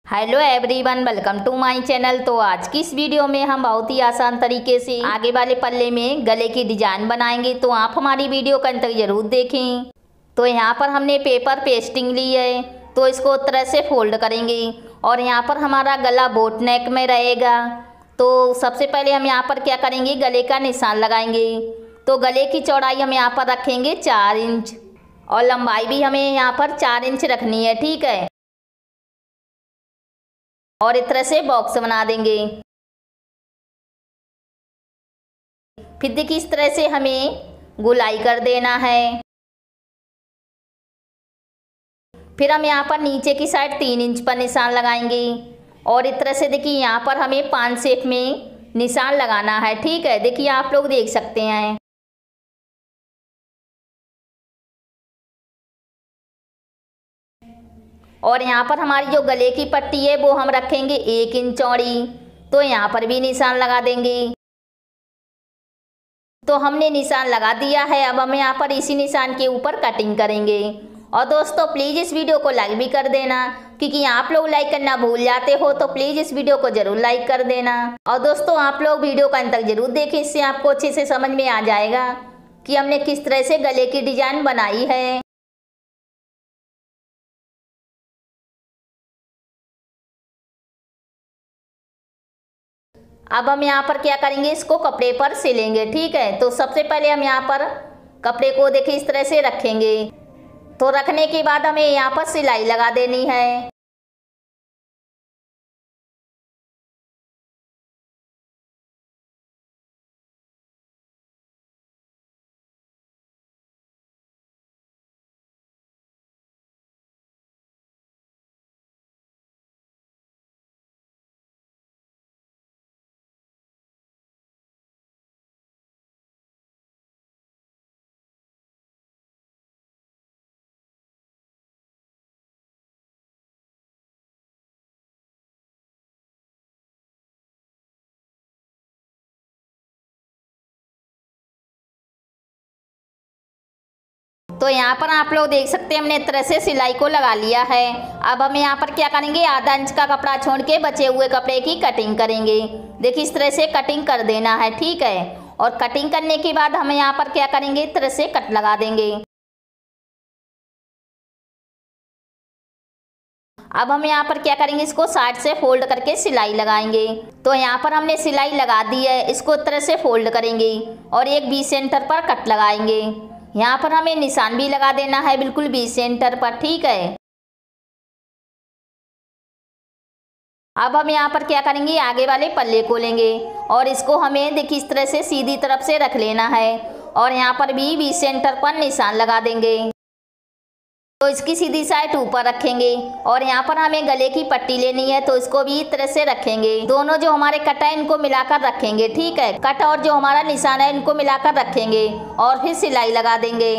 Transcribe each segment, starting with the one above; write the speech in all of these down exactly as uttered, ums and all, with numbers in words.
Hello everyone, welcome to my channel. तो आज की इस वीडियो में हम बहुत ही आसान तरीके से आगे वाले पल्ले में गले की डिजाइन बनाएंगे, तो आप हमारी वीडियो का अंत तक जरूर देखें। तो यहाँ पर हमने पेपर पेस्टिंग ली है, तो इसको इस तरह से फोल्ड करेंगे और यहाँ पर हमारा गला बोट नेक में रहेगा। तो सबसे पहले हम यहाँ पर क्या करेंगे, गले का निशान लगाएंगे। तो गले की चौड़ाई हम यहाँ पर रखेंगे चार इंच और लंबाई भी हमें यहाँ पर चार इंच रखनी है, ठीक है। और इस तरह से बॉक्स बना देंगे। फिर देखिए इस तरह से हमें गोलाई कर देना है। फिर हम यहाँ पर नीचे की साइड तीन इंच पर निशान लगाएंगे और इस तरह से देखिए यहाँ पर हमें पांच शेप में निशान लगाना है, ठीक है। देखिए आप लोग देख सकते हैं। और यहाँ पर हमारी जो गले की पट्टी है वो हम रखेंगे एक इंच चौड़ी, तो यहाँ पर भी निशान लगा देंगे। तो हमने निशान लगा दिया है। अब हम यहाँ पर इसी निशान के ऊपर कटिंग करेंगे। और दोस्तों प्लीज़ इस वीडियो को लाइक भी कर देना, क्योंकि आप लोग लाइक करना भूल जाते हो, तो प्लीज़ इस वीडियो को जरूर लाइक कर देना। और दोस्तों आप लोग वीडियो का अंत तक जरूर देखें, इससे आपको अच्छे से समझ में आ जाएगा कि हमने किस तरह से गले की डिजाइन बनाई है। अब हम यहाँ पर क्या करेंगे, इसको कपड़े पर सिलेंगे, ठीक है। तो सबसे पहले हम यहाँ पर कपड़े को देखिए इस तरह से रखेंगे। तो रखने के बाद हमें यहाँ पर सिलाई लगा देनी है। तो यहाँ पर आप लोग देख सकते हैं हमने इस तरह से सिलाई को लगा लिया है। अब हम यहाँ पर क्या करेंगे, आधा इंच का कपड़ा छोड़ के बचे हुए कपड़े की कटिंग करेंगे। देखिए इस तरह से कटिंग कर देना है, ठीक है। और कटिंग करने के बाद हम यहाँ पर क्या करेंगे, इस तरह से कट लगा देंगे। अब हम यहाँ पर क्या करेंगे, इसको साइड से फोल्ड करके सिलाई लगाएंगे। तो यहाँ पर हमने सिलाई लगा दी है, इसको इस तरह से फोल्ड करेंगे और एक बी सेंटर पर कट लगाएंगे। यहाँ पर हमें निशान भी लगा देना है बिल्कुल बी सेंटर पर, ठीक है। अब हम यहाँ पर क्या करेंगे, आगे वाले पल्ले को लेंगे और इसको हमें देखिए इस तरह से सीधी तरफ से रख लेना है और यहाँ पर भी बी सेंटर पर निशान लगा देंगे। तो इसकी सीधी साइड ऊपर रखेंगे और यहाँ पर हमें गले की पट्टी लेनी है, तो इसको भी इस तरह से रखेंगे। दोनों जो हमारे कट है इनको मिलाकर रखेंगे, ठीक है। कट और जो हमारा निशान है इनको मिलाकर रखेंगे और फिर सिलाई लगा देंगे।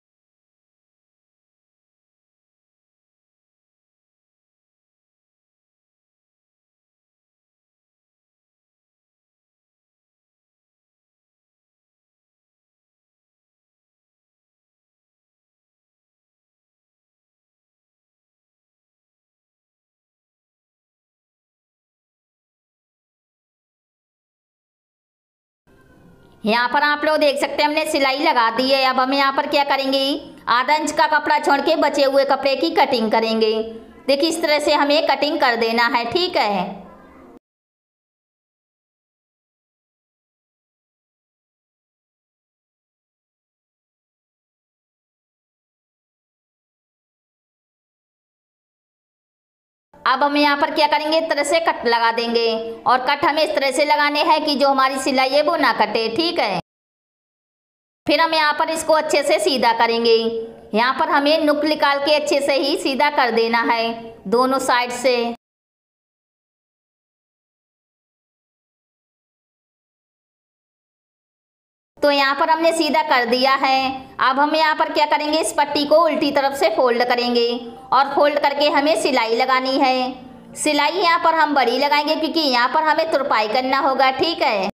यहाँ पर आप लोग देख सकते हैं हमने सिलाई लगा दी है। अब हम यहाँ पर क्या करेंगे, आधा इंच का कपड़ा छोड़ के बचे हुए कपड़े की कटिंग करेंगे। देखिए इस तरह से हमें कटिंग कर देना है, ठीक है। अब हम यहाँ पर क्या करेंगे, इस तरह से कट लगा देंगे और कट हमें इस तरह से लगाने हैं कि जो हमारी सिलाई है वो ना कटे, ठीक है। फिर हम यहाँ पर इसको अच्छे से सीधा करेंगे। यहाँ पर हमें नुक निकाल के अच्छे से ही सीधा कर देना है दोनों साइड से। तो यहाँ पर हमने सीधा कर दिया है। अब हम यहाँ पर क्या करेंगे, इस पट्टी को उल्टी तरफ से फोल्ड करेंगे और फोल्ड करके हमें सिलाई लगानी है। सिलाई यहाँ पर हम बड़ी लगाएंगे क्योंकि यहाँ पर हमें तुरपाई करना होगा, ठीक है।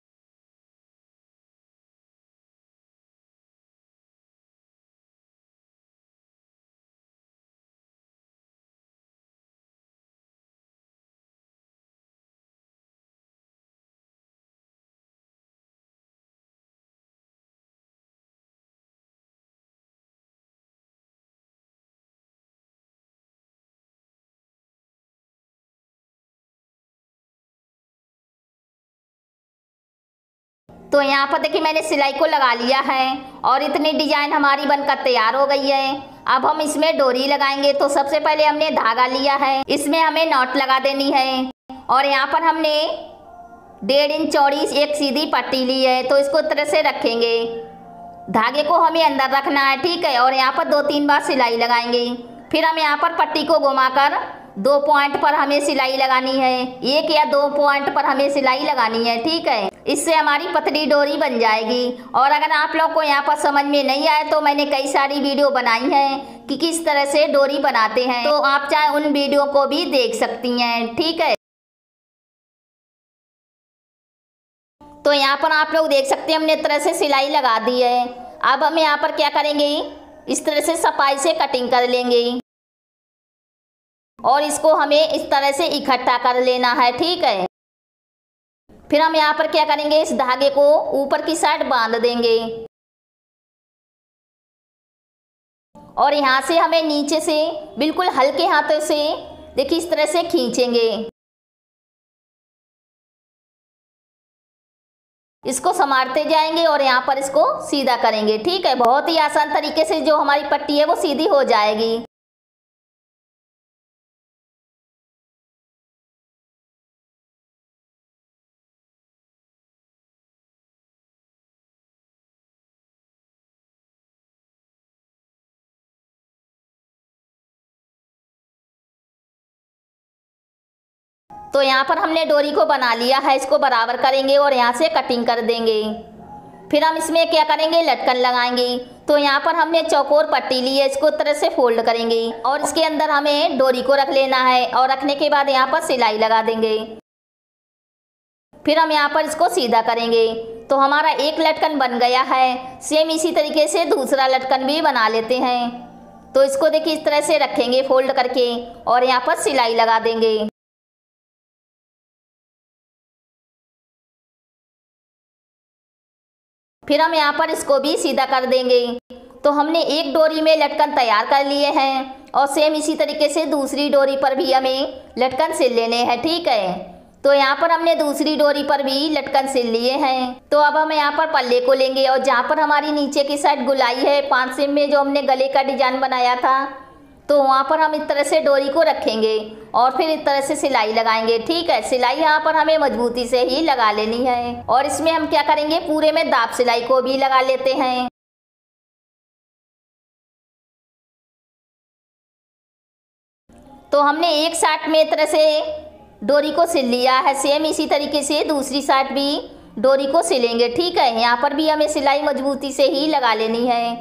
तो यहाँ पर देखिए मैंने सिलाई को लगा लिया है और इतनी डिजाइन हमारी बनकर तैयार हो गई है। अब हम इसमें डोरी लगाएंगे। तो सबसे पहले हमने धागा लिया है, इसमें हमें नॉट लगा देनी है और यहाँ पर हमने डेढ़ इंच चौड़ी एक सीधी पट्टी ली है। तो इसको तरह से रखेंगे, धागे को हमें अंदर रखना है, ठीक है। और यहाँ पर दो तीन बार सिलाई लगाएंगे। फिर हम यहाँ पर पट्टी को घुमाकर दो पॉइंट पर हमें सिलाई लगानी है, एक या दो पॉइंट पर हमें सिलाई लगानी है, ठीक है। इससे हमारी पतली डोरी बन जाएगी। और अगर आप लोग को यहाँ पर समझ में नहीं आए तो मैंने कई सारी वीडियो बनाई हैं कि किस तरह से डोरी बनाते हैं, तो आप चाहे उन वीडियो को भी देख सकती हैं, ठीक है। तो यहाँ पर आप लोग देख सकते हैं हमने तरह से सिलाई लगा दी है। अब हम यहाँ पर क्या करेंगे, इस तरह से सफाई से कटिंग कर लेंगे और इसको हमें इस तरह से इकट्ठा कर लेना है, ठीक है। फिर हम यहाँ पर क्या करेंगे, इस धागे को ऊपर की साइड बांध देंगे और यहाँ से हमें नीचे से बिल्कुल हल्के हाथों से देखिए इस तरह से खींचेंगे, इसको संभालते जाएंगे और यहाँ पर इसको सीधा करेंगे, ठीक है। बहुत ही आसान तरीके से जो हमारी पट्टी है वो सीधी हो जाएगी। तो यहाँ पर हमने डोरी को बना लिया है, इसको बराबर करेंगे और यहाँ से कटिंग कर देंगे। फिर हम इसमें क्या करेंगे, लटकन लगाएंगे। तो यहाँ पर हमने चौकोर पट्टी ली है, इसको तरह से फोल्ड करेंगे और इसके अंदर हमें डोरी को रख लेना है और रखने के बाद यहाँ पर सिलाई लगा देंगे। फिर हम यहाँ पर इसको सीधा करेंगे। तो हमारा एक लटकन बन गया है। सेम इसी तरीके से दूसरा लटकन भी बना लेते हैं। तो इसको देखिए इस तरह से रखेंगे फोल्ड करके और यहाँ पर सिलाई लगा देंगे। फिर हम यहाँ पर इसको भी सीधा कर देंगे। तो हमने एक डोरी में लटकन तैयार कर लिए हैं और सेम इसी तरीके से दूसरी डोरी पर भी हमें लटकन सिल लेने हैं, ठीक है। तो यहाँ पर हमने दूसरी डोरी पर भी लटकन सिल लिए हैं। तो अब हम यहाँ पर पल्ले को लेंगे और जहाँ पर हमारी नीचे की साइड गुलाई है पाँच सीम में जो हमने गले का डिजाइन बनाया था, तो वहाँ पर हम इस तरह से डोरी को रखेंगे और फिर इस तरह से सिलाई लगाएंगे, ठीक है। सिलाई यहाँ पर हमें मजबूती से ही लगा लेनी है और इसमें हम क्या करेंगे, पूरे में दाब सिलाई को भी लगा लेते हैं। तो हमने एक साइड में इस तरह से डोरी को सिल लिया है, सेम इसी तरीके से दूसरी साइड भी डोरी को सिलेंगे, ठीक है। यहाँ पर भी हमें सिलाई मजबूती से ही लगा लेनी है।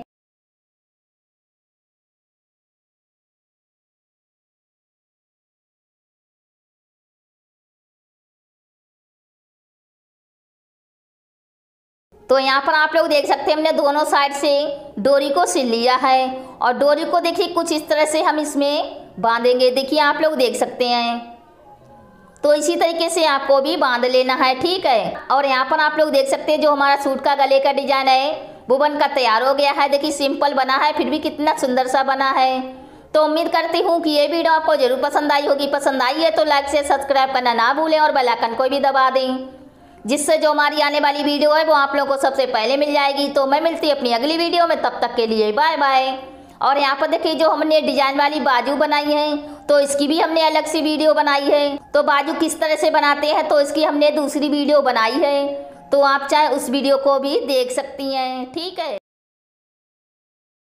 तो यहाँ पर आप लोग देख सकते हैं हमने दोनों साइड से डोरी को सिल लिया है और डोरी को देखिए कुछ इस तरह से हम इसमें बांधेंगे, देखिए आप लोग देख सकते हैं। तो इसी तरीके से आपको भी बांध लेना है, ठीक है। और यहाँ पर आप लोग देख सकते हैं जो हमारा सूट का गले का डिजाइन है वो बनकर तैयार हो गया है। देखिए सिंपल बना है फिर भी कितना सुंदर सा बना है। तो उम्मीद करती हूँ कि ये वीडियो आपको जरूर पसंद आई होगी। पसंद आई है तो लाइक से सब्सक्राइब करना ना भूलें और बेल आइकन को भी दबा दें, जिससे जो हमारी आने वाली वीडियो है वो आप लोगों को सबसे पहले मिल जाएगी। तो मैं मिलती हूँ अपनी अगली वीडियो में, तब तक के लिए बाय बाय। और यहाँ पर देखिए जो हमने डिजाइन वाली बाजू बनाई है तो इसकी भी हमने अलग सी वीडियो बनाई है। तो बाजू किस तरह से बनाते हैं तो इसकी हमने दूसरी वीडियो बनाई है, तो आप चाहे उस वीडियो को भी देख सकती हैं, ठीक है।